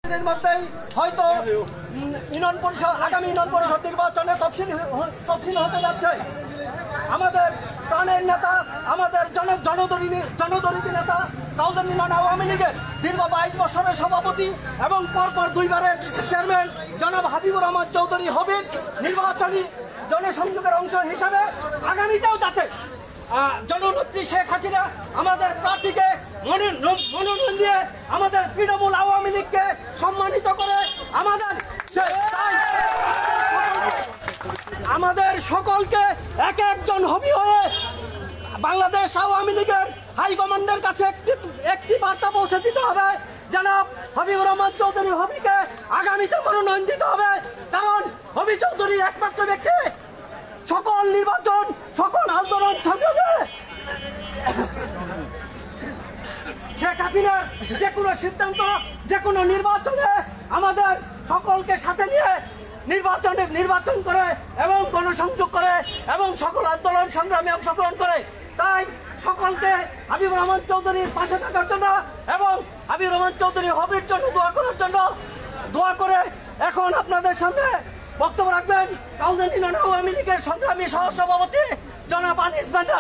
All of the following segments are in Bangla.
এর মধ্যেই হয়তো ইউনিয়ন পরিষদ আগামী ইউনিয়ন পরিষদ নির্বাচনে তফসিল হতে যাচ্ছে। আমাদের প্রাণের নেতা, আমাদের জনদরিদ্র নেতা কাউজানি ইউনিয়ন আওয়ামী লীগের দীর্ঘ 22 বছরের সভাপতি এবং পরপর 2 বারের চেয়ারম্যান জনাব হাবিবুর রহমান চৌধুরী হবিব নির্বাচনী জনসংযোগের অংশ হিসাবে আগামীতেও যাতে জননেত্রী শেখ হাসিনা আমাদের প্রার্থীকে মনোনয়ন দিয়ে আমাদের তৃণমূল আওয়ামী লীগকে সম্মানিত করে আমাদের সকলকে এক একজন হবি হয়ে বাংলাদেশ আওয়ামী লীগের হাইকমান্ডের কাছে একটি বার্তা পৌঁছে দিতে হবে। জনাব হাবিবুর রহমান চৌধুরী হবিকে আগামীতে মনোনয়ন দিতে হবে, কারণ হবি চৌধুরী একমাত্র ব্যক্তি সকল নির্বাচন, সকল আন্দোলন সংগ্রামে শেখ হাসিনার যে কোনো সিদ্ধান্ত, যে কোনো নির্বাচনে আমাদের সকলকে সাথে নিয়ে নির্বাচন করে এবং গণসংযোগ করে এবং সকল আন্দোলন সংগ্রামে অংশগ্রহণ করে। তাই সকলকে হাবিবুর রহমান চৌধুরীর পাশে থাকার জন্য এবং হাবিবুর রহমান চৌধুরী হবির জন্য দোয়া করে এখন আপনাদের সামনে বক্তব্য রাখবেন কাউজানি ইউনিয়ন আওয়ামী লীগের সংগ্রামী সহসভাপতি জনাব আনিস ভান্ডার।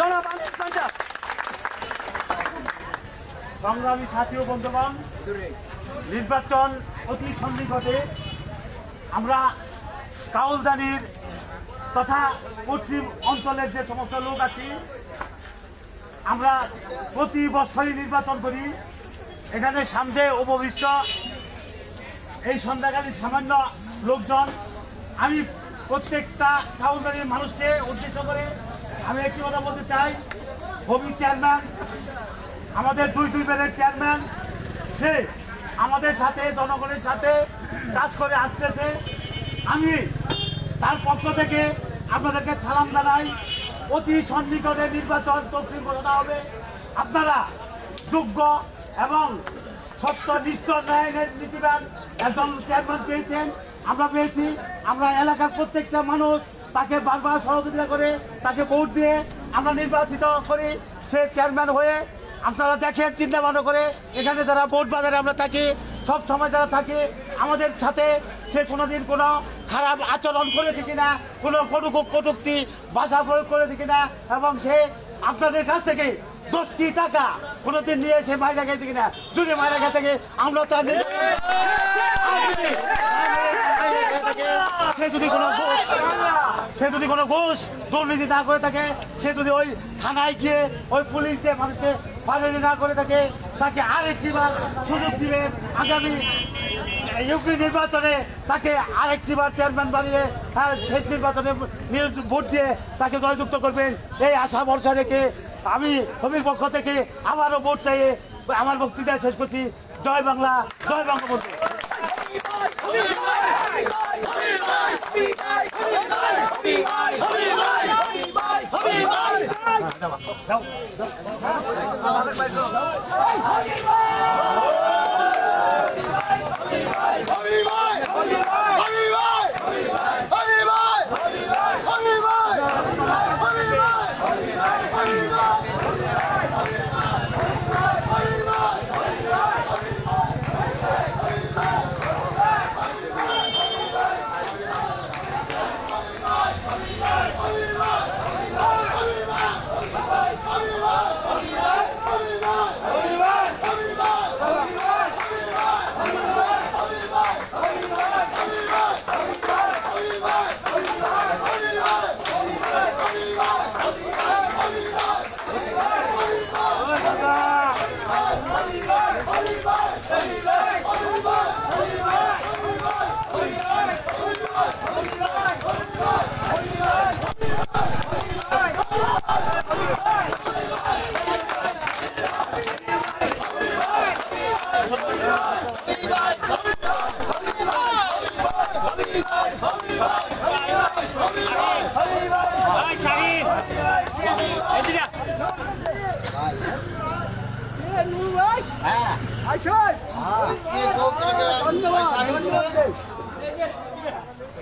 সংগ্রামী সাথী ও বন্ধুগণ, নির্বাচন অতি সন্নিকটে। আমরা কাওয়ালজানির তথা পশ্চিম অঞ্চলের যে সমস্ত লোক আছি, আমরা প্রতি বছরই নির্বাচন করি। এখানে সামনে উপবিষ্ট এই সন্ধ্যাকালীন সামান্য লোকজন, আমি প্রত্যেকটা কাওয়ালজানির মানুষকে উদ্দেশ্য করে আমি একটি কথা বলতে চাই। হবি চেয়ারম্যান, আমাদের দুই বারের চেয়ারম্যান, সে আমাদের সাথে জনগণের সাথে কাজ করে আসতেছে। আমি তার পক্ষ থেকে আপনাদেরকে সালাম জানাই। অতি সন্নিকটে নির্বাচন তফসিল ঘোষণা হবে। আপনারা যোগ্য এবং সত্যনিষ্ঠ ন্যায়ের নীতিবান একজন চেয়ারম্যান পেয়েছেন, আমরা পেয়েছি। আমরা এলাকার প্রত্যেকটা মানুষ তাকে বারবার সহযোগিতা করে তাকে ভোট দিয়ে আমরা নির্বাচিত করি সে চেয়ারম্যান হয়ে। আপনারা দেখেন, চিন্তা ভাবনা করে এখানে যারা ভোট বাজারে আমরা থাকি, সব সময় যারা থাকি আমাদের সাথে, সে কোনোদিন কোনো খারাপ আচরণ করেছে কিনা, কোনো কটূক্তি ভাষা প্রয়োগ করেছে কিনা, এবং সে আপনাদের কাছ থেকে 10টি টাকা কোনোদিন নিয়ে সে মাইরা গেছে কিনা। যদি মাইরা গেছে থেকে আমরা তার সে যদি কোনো ঘুষ দুর্নীতি না করে থাকে, সে যদি ওই থানায় গিয়ে ওই পুলিশ দিয়ে মানুষকে ফাঁসানি না করে থাকে, তাকে আরেকটিবার সুযোগ দিবেন। আগামী ইউপি নির্বাচনে তাকে আরেকটিবার চেয়ারম্যান বানিয়ে শেষ নির্বাচনে ভোট দিয়ে তাকে জয়যুক্ত করবেন, এই আশা ভরসা রেখে আমি হবির পক্ষ থেকে আবারও ভোট চাইয়ে আমার বক্তৃতা শেষ করছি। জয় বাংলা, জয় বঙ্গবন্ধু।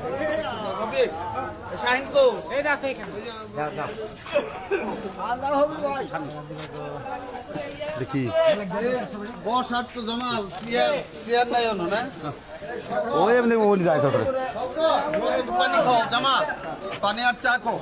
দেখি বস আর তো জামাল চেয়ার নাই অন্য না ওই এমনি মোবাইল যায় তো পানি খাও জামাল পানি আর চা খাও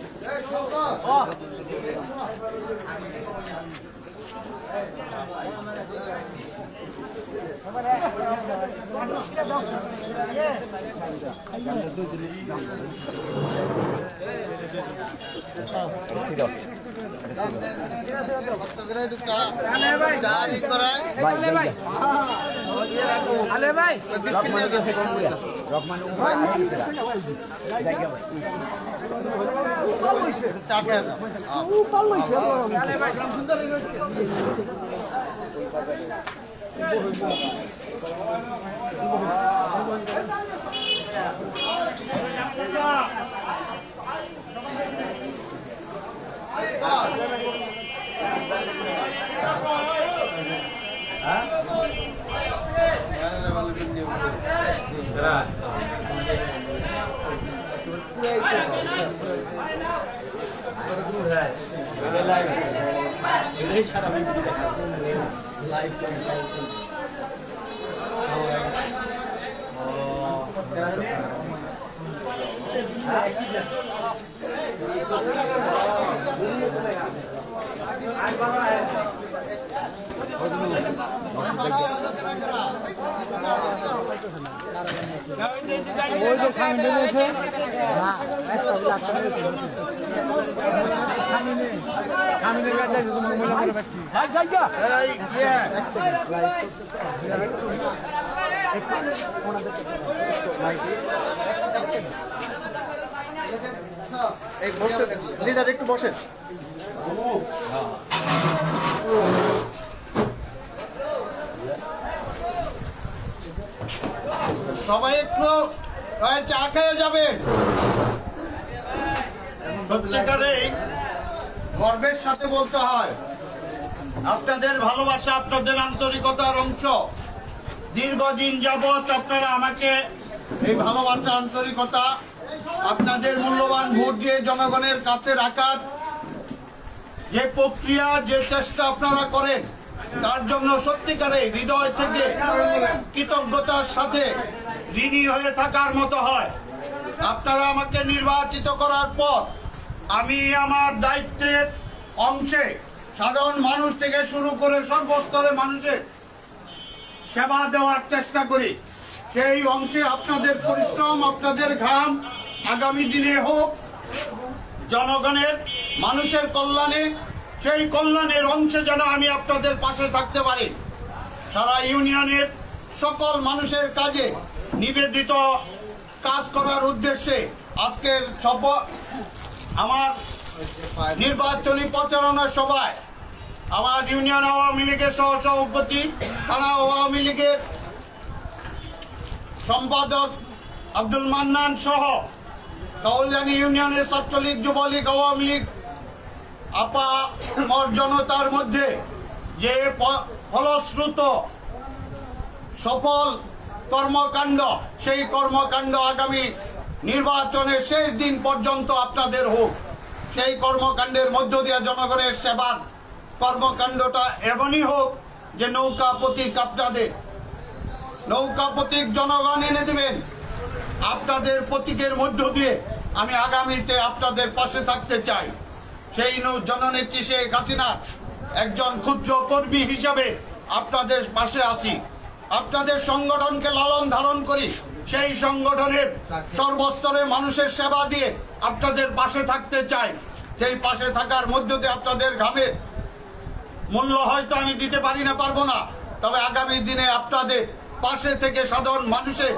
লিডার একটু বসেন সবাই একটু চা খেয়ে যাবেন সত্যিকারেই গর্বের সাথে বলতে হয় আপনাদের ভালোবাসা আপনাদের আন্তরিকতার অংশ দীর্ঘদিন যাবৎ আপনারা আমাকে এই ভালোবাসা আন্তরিকতা আপনাদের মূল্যবান ভোট দিয়ে জনগণের কাছে রাখার যে প্রক্রিয়া যে চেষ্টা আপনারা করেন তার জন্য সত্যিকারে হৃদয় থেকে কৃতজ্ঞতার সাথে ঋণী হয়ে থাকার মতো হয় আপনারা আমাকে নির্বাচিত করার পর আমি আমার দায়িত্বের অংশে সাধারণ মানুষ থেকে শুরু করে সর্বস্তরে মানুষের সেবা দেওয়ার চেষ্টা করি সেই অংশে আপনাদের পরিশ্রম আপনাদের ঘাম আগামী দিনে হোক জনগণের মানুষের কল্যাণে সেই কল্যাণের অংশে যেন আমি আপনাদের পাশে থাকতে পারি সারা ইউনিয়নের সকল মানুষের কাজে নিবেদিত কাজ করার উদ্দেশ্যে আজকের আমার নির্বাচনী প্রচারণা সভায় আমার ইউনিয়ন আওয়ামী লীগের সহসভাপতি থানা আওয়ামী লীগের সম্পাদক আব্দুল মান্নান সহ কাওয়ালজানি ইউনিয়নের ছাত্রলীগ যুবলীগ আওয়ামী লীগ আপা জনতার মধ্যে যে ফলশ্রুত সফল কর্মকাণ্ড সেই কর্মকাণ্ড আগামী নির্বাচনের শেষ দিন পর্যন্ত আপনাদের হোক সেই কর্মকাণ্ডের মধ্য দিয়ে জনগণের সেবার কর্মকাণ্ডটা এমনই হোক যে নৌকা প্রতীক আপনাদের নৌকা প্রতীক জনগণ এনে দেবেন আপনাদের প্রতীকের মধ্য দিয়ে আমি আগামীতে আপনাদের পাশে থাকতে চাই সেই জননেত্রী শেখ হাসিনা একজন ক্ষুদ্র কর্মী হিসাবে আপনাদের পাশে আসি আপনাদের সংগঠনকে লালন ধারণ করি সেই সংগঠনের সর্বস্তরে মানুষের সেবা দিয়ে আপনাদের পাশে থাকতে চাই সেই পাশে থাকার মধ্য দিয়ে আপনাদের ঘামের মূল্য হয়তো আমি দিতে পারি না পারবো না তবে আগামী দিনে আপনাদের পাশে থেকে সাধারণ মানুষের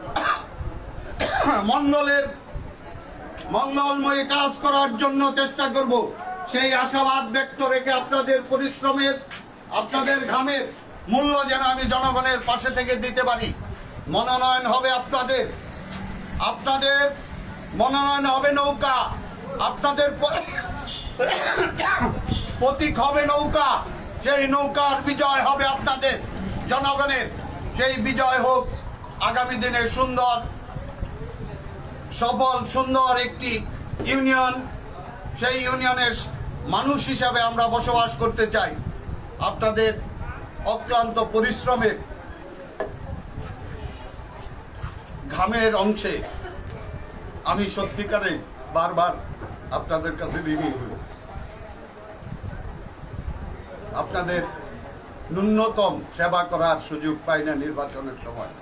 মঙ্গলময় কাজ করার জন্য চেষ্টা করব সেই আশাবাদ ব্যক্ত রেখে আপনাদের পরিশ্রমের আপনাদের ঘামের মূল্য যেন আমি জনগণের পাশে থেকে দিতে পারি মনোনয়ন হবে আপনাদের মনোনয়ন হবে নৌকা আপনাদের প্রতীক হবে নৌকা সেই নৌকার বিজয় হবে আপনাদের জনগণের সেই বিজয় হোক আগামী দিনে সুন্দর সফল সুন্দর একটি ইউনিয়ন, সেই ইউনিয়নের মানুষ হিসাবে আমরা বসবাস করতে চাই। আপনাদের অক্লান্ত পরিশ্রমের ঘামের অংশে আমি সত্যিকারে বারবার আপনাদের কাছে ঋণী হই। আপনাদের ন্যূনতম সেবা করার সুযোগ পাই না নির্বাচনের সময়।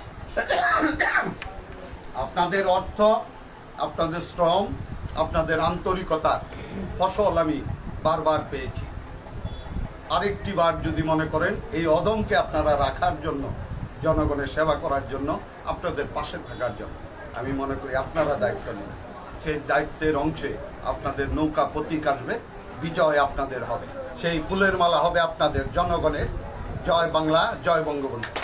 আপনাদের অর্থ, আপনাদের শ্রম, আপনাদের আন্তরিকতার ফসল আমি বারবার পেয়েছি। আরেকটি বার যদি মনে করেন এই অদমকে আপনারা রাখার জন্য, জনগণের সেবা করার জন্য, আপনাদের পাশে থাকার জন্য, আমি মনে করি আপনারা দায়িত্ব নেবেন। সেই দায়িত্বের অংশে আপনাদের নৌকা প্রতীক আসবে, বিজয় আপনাদের হবে, সেই ফুলের মালা হবে আপনাদের জনগণের। জয় বাংলা, জয় বঙ্গবন্ধু।